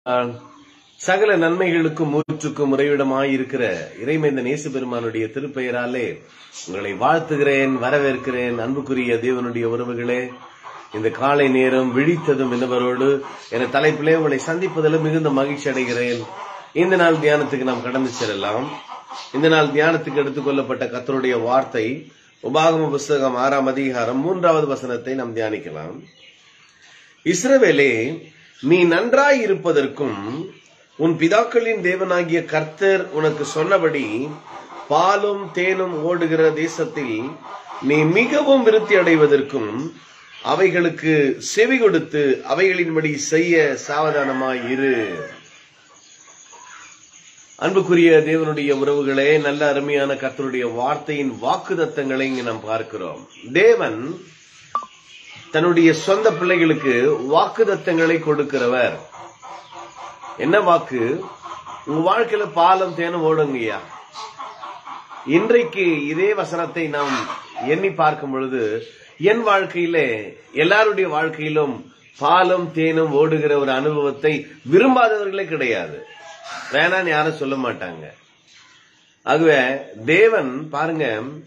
சகல நன்மைகளுக்கும் மூற்றுக்கும் உறைவிடமாயிருக்கிற இறைமைந்த நேசு பெருமானுடைய திருப்பெயராலே உங்களை வாழ்த்துகிறேன், வரவேற்கிறேன். அன்புக்குரிய தேவனுடைய உறவுகளே, இந்த காலை நேரம் விழித்ததும் என்பவரோடு என தலைப்பிலே உங்களை சந்திப்பதில் மிகுந்த மகிழ்ச்சி அடைகிறேன். இந்த நாள் தியானத்துக்கு நாம் கடந்து செல்லலாம். இந்த நாள் தியானத்துக்கு எடுத்துக் கொள்ளப்பட்ட கர்த்தருடைய வார்த்தை உபாகம புஸ்தகம் 6ஆம் அதிகாரம் 3வது வசனத்தை நாம் தியானிக்கலாம். இஸ்ரவேலே, நீ நன்றாய் இருப்பதற்கும் உன் பிதாக்களின் தேவனாகிய கர்த்தர் உனக்கு சொன்னபடி பாலும் தேனும் ஓடுகிற தேசத்தில் நீ மிகவும் விருத்தி அடைவதற்கும் அவைகளுக்கு செவி கொடுத்து அவைகளின்படி செய்ய சாவதானமாய் இரு. அன்புக்குரிய தேவனுடைய உறவுகளே, நல்ல அருமையான கர்த்தருடைய வார்த்தையின் வாக்குத்தத்தங்களை இங்கு நாம் பார்க்கிறோம். தேவன் தன்னுடைய சொந்த பிள்ளைகளுக்கு வாக்குத்தத்தங்களை கொடுக்கிறவர். என்ன வாக்கு? உங்க வாழ்க்கையில பாலும் தேனும் ஓடுங்கய்யா. இன்றைக்கு இதே வசனத்தை நாம் எண்ணி பார்க்கும் பொழுது என் வாழ்க்கையில எல்லாருடைய வாழ்க்கையிலும் பாலும் தேனும் ஓடுகிற ஒரு அனுபவத்தை விரும்பாதவர்களே கிடையாது. வேணான்னு யாரும் சொல்ல மாட்டாங்க. ஆகவே தேவன் பாருங்க,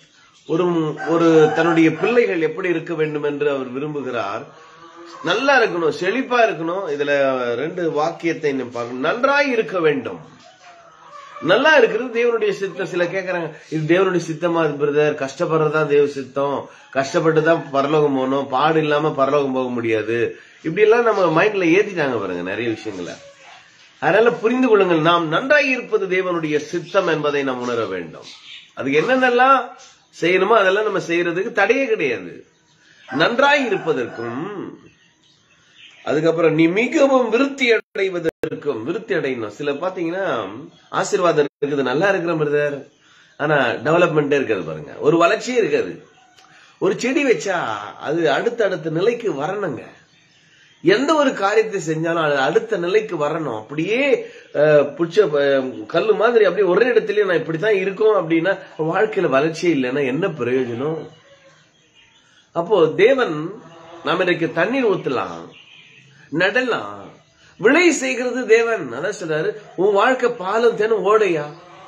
ஒரு தன்னுடைய பிள்ளைகள் எப்படி இருக்க வேண்டும் என்று அவர் விரும்புகிறார். நல்லா இருக்கணும், செழிப்பா இருக்கணும். இதுல 2 வாக்கியத்தை பார்க்கணும். நன்றாய் இருக்க வேண்டும். நல்லா இருக்கிறது தேவனுடைய சித்தம். சில கேட்கறாங்க, இது தேவனுடைய சித்தமா பிரதர்? கஷ்டப்படுறதுதான் தேவ சித்தம், கஷ்டப்பட்டுதான் பரலோகம் போகணும், பாடு இல்லாம பரலோகம் போக முடியாது, இப்படி எல்லாம் நம்ம மைண்ட்ல ஏத்திட்டாங்க பாருங்க நிறைய விஷயங்களை. அதனால புரிந்து கொள்ளுங்கள், நாம் நன்றாய் இருப்பது தேவனுடைய சித்தம் என்பதை நாம் உணர வேண்டும். அதுக்கு என்னென்னலாம் செய்யணுமோ அதெல்லாம் நம்ம செய்யறதுக்கு தடையே கிடையாது. நன்றாய் இருப்பதற்கும், அதுக்கப்புறம் நீ மிகவும் விருத்தி அடைவதற்கும். விருத்தி அடையணும். சில பாத்தீங்கன்னா ஆசீர்வாதம் இருக்குது, நல்லா இருக்கிற பிரதர், ஆனா டெவலப்மெண்டே இருக்காது பாருங்க, ஒரு வளர்ச்சியே இருக்காது. ஒரு செடி வச்சா அது அடுத்த நிலைக்கு வரணுங்க. எந்த ஒரு காரியத்தை செஞ்சாலும் அது அடுத்த நிலைக்கு வரணும். அப்படியே புடிச்ச கல்லு மாதிரி அப்படியே ஒரே இடத்துலயே நான் இப்படித்தான் இருக்கும் அப்படின்னா வாழ்க்கையில வளர்ச்சியே இல்லைன்னா என்ன பிரயோஜனம்? அப்போ தேவன் நாம இன்றைக்கு தண்ணீர் ஊத்தலாம், நடலாம், விளை செய்கிறது தேவன். அதான் சொல்றாரு, உன் வாழ்க்கை பாலும் தேனும் ஓடையா.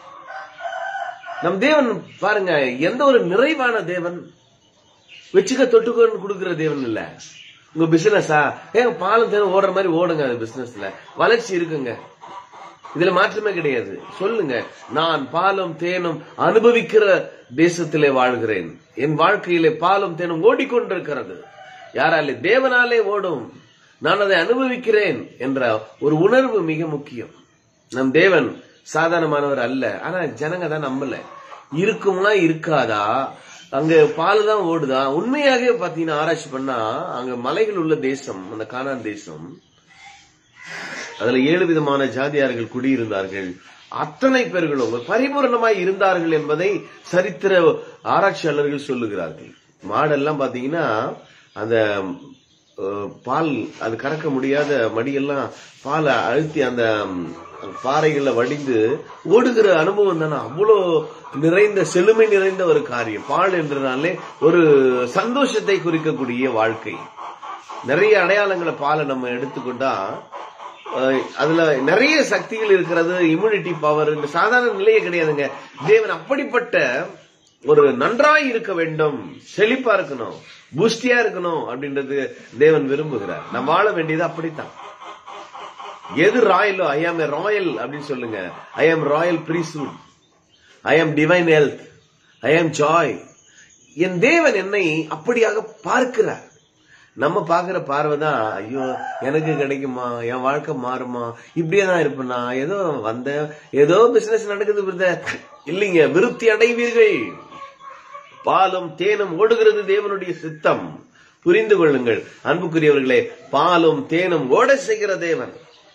நம் தேவன் பாருங்க, எந்த ஒரு நிறைவான தேவன், வச்சுக்க தொட்டுக்கோன்னு கொடுக்கிற தேவன் இல்ல. உங்க பிசினஸா பாலும் தேனும் ஓடுற மாதிரி ஓடுங்க. அது பிசினஸ்ல வளர்ச்சி இருக்குங்க, இதுல மாற்றமே கிடையாது. சொல்லுங்க, நான் பாலும் தேனும் அனுபவிக்கிற தேசத்திலே வாழ்கிறேன், என் வாழ்க்கையிலே பாலும் தேனும் ஓடிக்கொண்டிருக்கிறது. யாராலே? தேவனாலே ஓடும், நான் அதை அனுபவிக்கிறேன் என்ற ஒரு உணர்வு மிக முக்கியம். நம் தேவன் சாதாரணமானவர் அல்ல. ஆனா ஜனங்க தான் நம்பல. இருக்கும்னா இருக்காதா, அங்க பால் தான் ஓடுதா? உண்மையாக பாத்தீங்கன்னா ஆராய்ச்சி பண்ணா அங்க மலைகள் உள்ள தேசம், அந்த கானான் தேசம், அதுல 7 விதமான ஜாதியார்கள் குடியிருந்தார்கள். அத்தனை பேர்களும் பரிபூர்ணமாய் இருந்தார்கள் என்பதை சரித்திர ஆராய்ச்சியாளர்கள் சொல்லுகிறார்கள். மாடெல்லாம் பாத்தீங்கன்னா அந்த பால் அது கறக்க முடியாத மடியெல்லாம் பாலை அழுத்தி அந்த பாறைகள்ல வடிந்து ஓடுகிற அனுபவம் தானே. அவ்வளோ நிறைந்த செழுமை நிறைந்த ஒரு காரியம். பால் என்றனாலே ஒரு சந்தோஷத்தை குறிக்கக்கூடிய வாழ்க்கை. நிறைய அடையாளங்களை பாலை நம்ம எடுத்துக்கொண்டா அதுல நிறைய சக்திகள் இருக்கிறது. இம்யூனிட்டி பவர் சாதாரண நிலையே கிடையாதுங்க. தேவன் அப்படிப்பட்ட ஒரு நன்றாய் இருக்க வேண்டும், செழிப்பா இருக்கணும், பூஸ்டியா இருக்கணும் அப்படின்றது தேவன் விரும்புகிறார். நம்ம வாழ வேண்டியது அப்படித்தான். எது ராயலோ, ஐ ஆம் ஏ ராயல் அப்படின்னு சொல்லுங்க. ஐ ஆம் ராயல் பிரீஸ்ட்ஹுட், ஐ ஆம் டிவைன் ஹெல்த், ஐ ஆம் ஜாய். என் தேவன் என்னை அப்படியாக பார்க்கிறார். நம்ம பாக்குற பார்வைதான், ஐயோ எனக்கு கிடைக்குமா, என் வாழ்க்கை மாறுமா, இப்படியே தான் இருப்பேனா, ஏதோ வந்த ஏதோ பிசினஸ் நடக்குது பிரதர். இல்லைங்க, விருத்தி அடைவீர்கள். பாலும் தேனும் ஓடுகிறது தேவனுடைய சித்தம். புரிந்து கொள்ளுங்கள் அன்புக்குரியவர்களே, பாலும் தேனும் ஓட செய்கிற தேவன்.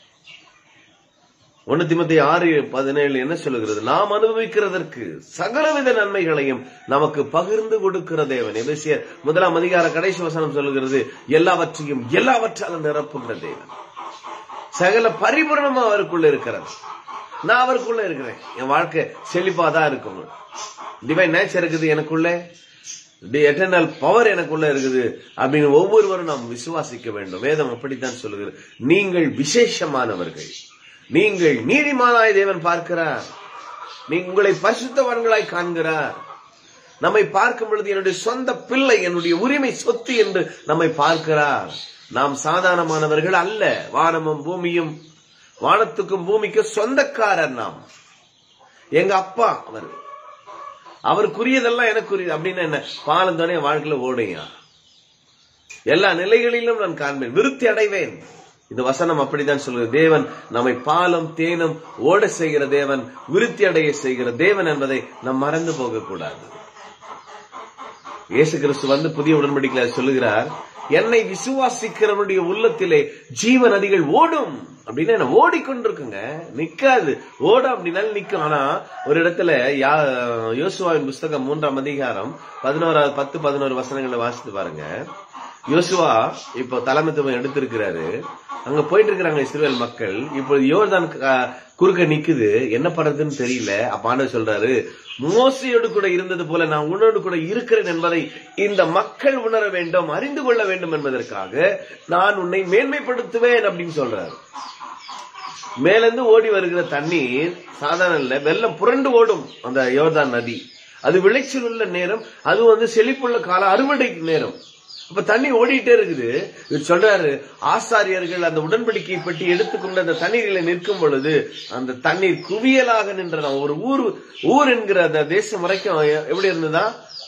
1 தீமோத்தேயு 6:17 என்ன சொல்லுகிறது? நாம் அனுபவிக்கிறதற்கு சகலவித நன்மைகளையும் நமக்கு பகிர்ந்து கொடுக்கிற தேவன். எபேசியர் 1ஆம் அதிகார கடைசி வசனம் சொல்லுகிறது, எல்லாவற்றையும் எல்லாவற்றாலும் நிரப்புகிற தேவன். சகல பரிபூரணமா அவருக்குள்ள இருக்கிறது. நான் அவருக்குள்ள இருக்கிறேன். என் வாழ்க்கை செழிப்பாதான் இருக்கும். டிவைன் நேச்சர் இருக்குது எனக்குள்ள. எட்டர்னல் பவர் எனக்குள்ள இருக்குது அப்படின்னு ஒவ்வொருவரும் நாம் விசுவாசிக்க வேண்டும். வேதம் அப்படித்தான் சொல்லுகிறது. நீங்கள் விசேஷமானவர்கள், நீங்கள் நீதிமானாய் தேவன் பார்க்கிறார், உங்களை பரிசுத்தவான்களாய் காண்கிறார். நம்மை பார்க்கும் பொழுது என்னுடைய சொந்த பிள்ளை, என்னுடைய உரிமை சொத்து என்று நம்மை பார்க்கிறார். நாம் சாதாரணமானவர்கள் அல்ல. வானமும் பூமியும், வானத்துக்கும் பூமிக்கும் சொந்தக்காரர் நாம். எங்க அப்பா அவருக்குரியதெல்லாம் எனக்குரியது அப்படின்னு என்ன பாலம் தானே வாழ்க்கையில ஓடையா, எல்லா நிலைகளிலும் நான் காண்பேன், விருத்தி அடைவேன். இந்த வசனம் அப்படித்தான் சொல்லுது. தேவன் நம்மை பாலும் தேனும் ஓட செய்கிற தேவன், விருத்தி அடைய செய்கிற தேவன் என்பதை நாம் மறந்து போக கூடாது. இயேசு கிறிஸ்து புதிய உடன்படிக்கையில சொல்லுகிறார், என்னை விசுவாசிக்கிறவனுடைய உள்ளத்திலே ஜீவ நதிகள் ஓடும் அப்படின்னா என்ன, ஓடிக்கொண்டிருக்குங்க, நிக்காது. ஓடும் அப்படின்னாலும் நிக்கும். ஆனா ஒரு இடத்துல யோசுவாவின் புஸ்தகம் 3ஆம் அதிகாரம் 10-11 வசனங்களை வாசித்து பாருங்க. யோசுவா இப்போ தலைமைத்துவம் எடுத்திருக்கிறாரு. அங்க போயிட்டு இருக்கிறாங்க இஸ்ரவேல் மக்கள். இப்போ யோர்தான் குறுக்க நிக்குது, என்ன பண்றதுன்னு தெரியல. அப்ப ஆண்டவர் சொல்றாரு, மோசையோடு கூட இருந்தது போல நான் உன்னோடு கூட இருக்கிறேன் என்பதை இந்த மக்கள் உணர வேண்டும், அறிந்து கொள்ள வேண்டும் என்பதற்காக நான் உன்னை மேன்மைப்படுத்துவேன் அப்படின்னு சொல்றாரு. மேலிருந்து ஓடி வருகிற தண்ணீர் சாதாரண இல்ல, வெள்ளம் புரண்டு ஓடும் அந்த யோர்தான் நதி. அது விளைச்சல் உள்ள நேரம், அது செழிப்புள்ள கால அறுவடை நேரம். அப்ப தண்ணி ஓடிட்டே இருக்குது. இவர் சொல்றாரு, ஆசாரியர்கள் அந்த உடன்படிக்கை பெட்டி எடுத்துக்கொண்டு அந்த தண்ணீரில நிற்கும் பொழுது அந்த தண்ணீர் குவியலாக நின்றதா. ஒரு ஊர் என்கிற அந்த தேசம் வரைக்கும் எப்படி இருந்ததா,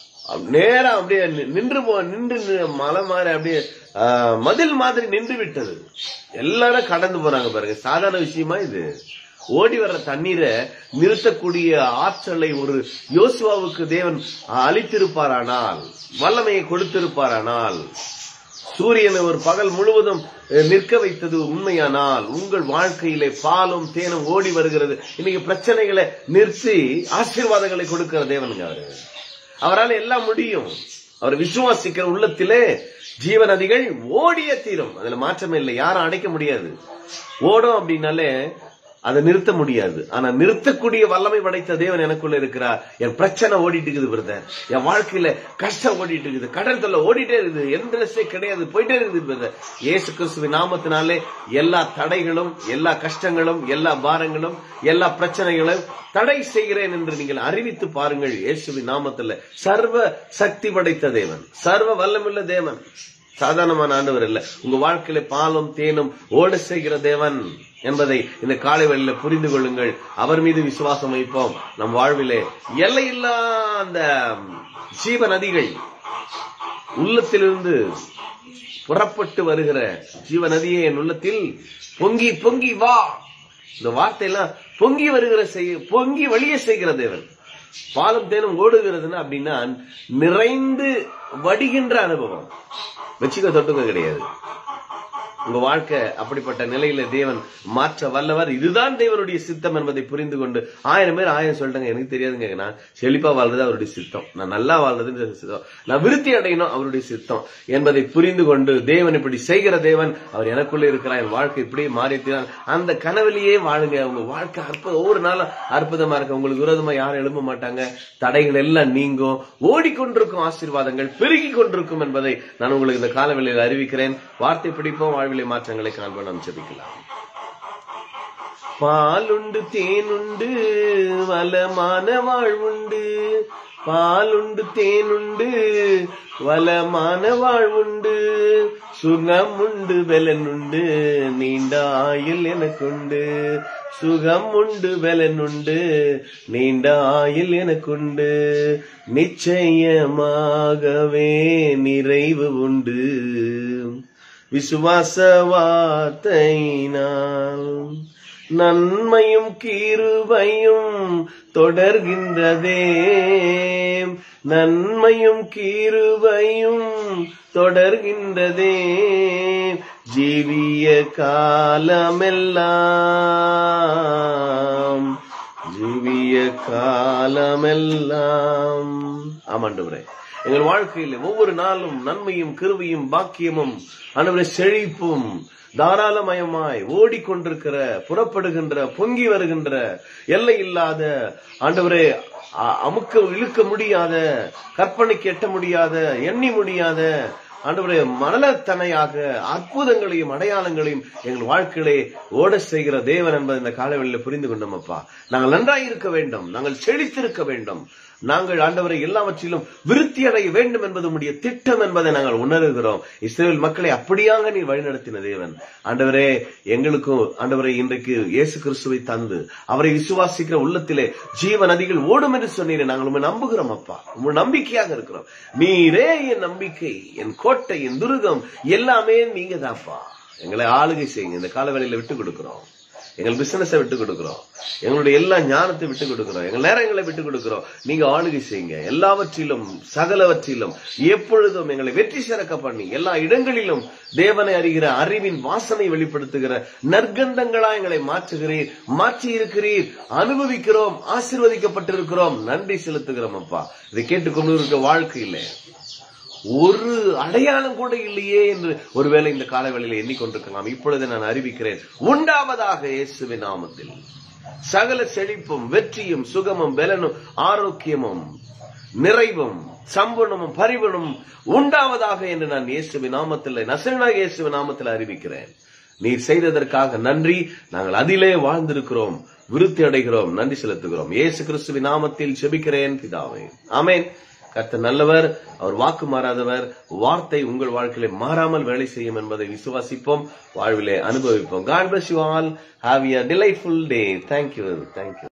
நேரம் அப்படியே நின்று மலை மாதிரி அப்படியே மதில் மாதிரி நின்று விட்டது. எல்லாரும் கடந்து போறாங்க பாருங்க. சாதாரண விஷயமா இது? ஓடி வர்ற தண்ணீரை நிறுத்தக்கூடிய ஆற்றலை ஒரு யோசுவாவுக்கு தேவன் அளித்திருப்பாரானால், வல்லமையை கொடுத்திருப்பாரானால், சூரியனை ஒரு பகல் முழுவதும் நிற்க வைத்தது உண்மையானால், உங்கள் வாழ்க்கையிலே பாலும் தேனும் ஓடி வருகிறது. இன்னைக்கு பிரச்சனைகளை நிறுத்தி ஆசீர்வாதங்களை கொடுக்கிற தேவனுங்க அவரு. அவரால் எல்லாம் முடியும். அவர் விசுவாசிக்கிற உள்ளத்திலே ஜீவ நதிகள் ஓடிய தீரும். அதுல மாற்றமே இல்லை. யாரும் அடைக்க முடியாது. ஓடும் அப்படின்னாலே அதை நிறுத்த முடியாது. ஆனா நிறுத்தக்கூடிய வல்லமை படைத்த தேவன் எனக்குள்ள இருக்கிறார். என் பிரச்சனை ஓடிட்டு இருக்குது பிரதர், என் வாழ்க்கையில கஷ்டம் ஓடிட்டு இருக்குது, கடன் தொல்லை ஓடிட்டே இருக்குது, எந்த கிடையாது, போயிட்டே இருக்குது பிரதர். இயேசு கிறிஸ்துவின் நாமத்தினாலே எல்லா தடைகளும், எல்லா கஷ்டங்களும், எல்லா பாரங்களும், எல்லா பிரச்சனைகளும் தடை செய்கிறேன் என்று நீங்கள் அறிவித்து பாருங்கள். இயேசுவின் நாமத்துல சர்வ சக்தி படைத்த தேவன், சர்வ வல்லமுள்ள தேவன், சாதாரணமான ஆண்டவர் இல்ல. உங்க வாழ்க்கையில பாலும் தேனும் ஓட செய்கிற தேவன் என்பதை இந்த காலை வேளையில புரிந்து கொள்ளுங்கள். அவர் மீது விசுவாசம் வைப்போம். நம் வாழ்விலே எல்லையில்லா அந்த ஜீவ நதிகள் உள்ளத்திலிருந்து புறப்பட்டு வருகிற ஜீவ நதியே என் உள்ளத்தில் பொங்கி பொங்கி வா. இந்த வார்த்தையெல்லாம் பொங்கி வருகிற பொங்கி வழிய செய்கிற தேவன். பாலும் தேனும் ஓடுகிறதுன்னா அப்படின்னா நிறைந்து வடிகின்ற அனுபவம். வச்சுக்க தொட்டுக்க கிடையாது. உங்க வாழ்க்கை அப்படிப்பட்ட நிலையில தேவன் மாற்ற வல்லவர். இதுதான் தேவனுடைய சித்தம் என்பதை புரிந்து கொண்டு 1000 பேர் 1000 சொல்லிட்டாங்க, எனக்கு தெரியாதுங்க. நான் செழிப்பா வாழ்றது அவருடைய சித்தம், நான் நல்லா வாழ்றது சித்தம், நான் விருத்தி அடையணும் அவருடைய சித்தம் என்பதை புரிந்து கொண்டு தேவன் இப்படி செய்கிற தேவன், அவர் எனக்குள்ள இருக்கிறார், என் வாழ்க்கை இப்படியே மாறித்தான் அந்த கனவிலேயே வாழுங்க. உங்க வாழ்க்கை ஒவ்வொரு நாளும் அற்புதமா இருக்கு. உங்களுக்கு விரோதமா யாரும் எழும்ப மாட்டாங்க. தடைகள் எல்லாம் நீங்கும். ஓடிக்கொண்டிருக்கும் ஆசீர்வாதங்கள் பெருகி கொண்டிருக்கும் என்பதை நான் உங்களுக்கு இந்த காலவெளியில் அறிவிக்கிறேன். வார்த்தை பிடிப்போம், வாழ்விலை மாற்றங்களை காண்போம். நாம் ஜெபிக்கலாம். பாலுண்டு தேனுண்டு வளமான வாழ்வுண்டு, பாலுண்டு தேனுண்டு வளமான வாழ்வுண்டு, சுகம் உண்டு பலனுண்டு நீண்ட ஆயுள் எனக்குண்டு, சுகம் உண்டு பலனுண்டு நீண்ட ஆயுள் எனக்குண்டு, நிச்சயமாகவே நிறைவு உண்டு விசுவாச வார்த்தையினால், நன்மையும் கிருபையும் தொடர்கின்றதே, நன்மையும் கிருபையும் தொடர்கின்றதே, ஜீவிய காலமெல்லாம், ஜீவிய காலமெல்லாம். ஆமாண்டவரே, எங்கள் வாழ்க்கையில ஒவ்வொரு நாளும் நன்மையும் கிருபையும் பாக்கியமும் ஆண்டவரே செழிப்பும் தாராளமயமாய் ஓடிக்கொண்டிருக்கிற, புறப்படுகின்ற, பொங்கி வருகின்ற, எல்லை இல்லாத ஆண்டவரே, இழுக்க முடியாத, கற்பனைக்கு எட்ட முடியாத, எண்ணி முடியாத ஆண்டவரே மணலத்தனையாக அற்புதங்களையும் அடையாளங்களையும் எங்கள் வாழ்க்கையிலே ஓட செய்கிற தேவன் என்பதை இந்த காலவெளியில புரிந்து கொண்டோம் அப்பா. நாங்கள் நன்றாயிருக்க வேண்டும், நாங்கள் செழித்திருக்க வேண்டும், நாங்கள் ஆண்டவரை எல்லாவற்றிலும் விருத்தி அடைய வேண்டும் என்பது உடைய திட்டம் என்பதை நாங்கள் உணர்கிறோம். இஸ்ரவேல் மக்களை அப்படியாக நீ வழிநடத்தின தேவன். ஆண்டவரே, எங்களுக்கும் ஆண்டவரை இன்றைக்கு இயேசு கிறிஸ்துவை தந்து அவரை விசுவாசிக்கிற உள்ளத்திலே ஜீவ நதிகள் ஓடும் என்று சொன்னீரே, நாங்கள் உண்மை நம்புகிறோம் அப்பா. உங்கள் நம்பிக்கையாக இருக்கிறோம். நீரே என் நம்பிக்கை, என் கோட்டை, என் துருகம், எல்லாமே நீங்க தான்ப்பா. எங்களை ஆளுகை செய்யுங்க. இந்த காலவேளையில விட்டு கொடுக்கிறோம். எங்கள் பிசினஸை விட்டு கொடுக்கிறோம், எங்களுடைய எல்லா ஞானத்தை விட்டு கொடுக்கிறோம், எங்கள் நேரங்களை விட்டு கொடுக்கிறோம். நீங்க ஆளுகை செய்யுங்க. எல்லாவற்றிலும் சகலவற்றிலும் எப்பொழுதும் எங்களை வெற்றி சிறக்க பண்ணி எல்லா இடங்களிலும் தேவனை அறிகிற அறிவின் வாசனை வெளிப்படுத்துகிற நற்கந்தங்களா எங்களை மாற்றுகிறீர், மாற்றி இருக்கிறீர். அனுபவிக்கிறோம், ஆசீர்வதிக்கப்பட்டிருக்கிறோம். நன்றி செலுத்துகிறோம் அப்பா. இதை கேட்டுக்கொண்டு இருக்க வாழ்க்கையில ஒரு அடையாளம் கூட இல்லையே என்று ஒருவேளை இந்த காலவேளையில எண்ணிக்கொண்டிருக்கலாம். இப்பொழுது நான் அறிவிக்கிறேன், உண்டாவதாக இயேசுவின் நாமத்தில் சகல செழிப்பும், வெற்றியும், சுகமும், பலனும், ஆரோக்கியமும், நிறைவும், சம்பூர்ணமும், பரிபூர்ணமும் உண்டாவதாக என்று நான் இயேசுவின் நாமத்தில், நசரேயனாகிய இயேசுவின் நாமத்தில் அறிவிக்கிறேன். நீர் செய்ததற்காக நன்றி. நாங்கள் அதிலே வாழ்ந்திருக்கிறோம், விருத்தி அடைகிறோம், நன்றி செலுத்துகிறோம். இயேசு கிறிஸ்துவின் நாமத்தில் ஜெபிக்கிறேன் பிதாவே, ஆமென். கர்த்தர் நல்லவர், அவர் வாக்கு மாறாதவர். வார்த்தை உங்கள் வாழ்க்கையில மாறாமல் வேலை செய்யும் என்பதை விசுவாசிப்போம், வாழ்விலே அனுபவிப்போம். God bless you all. Have a delightful day. Thank you.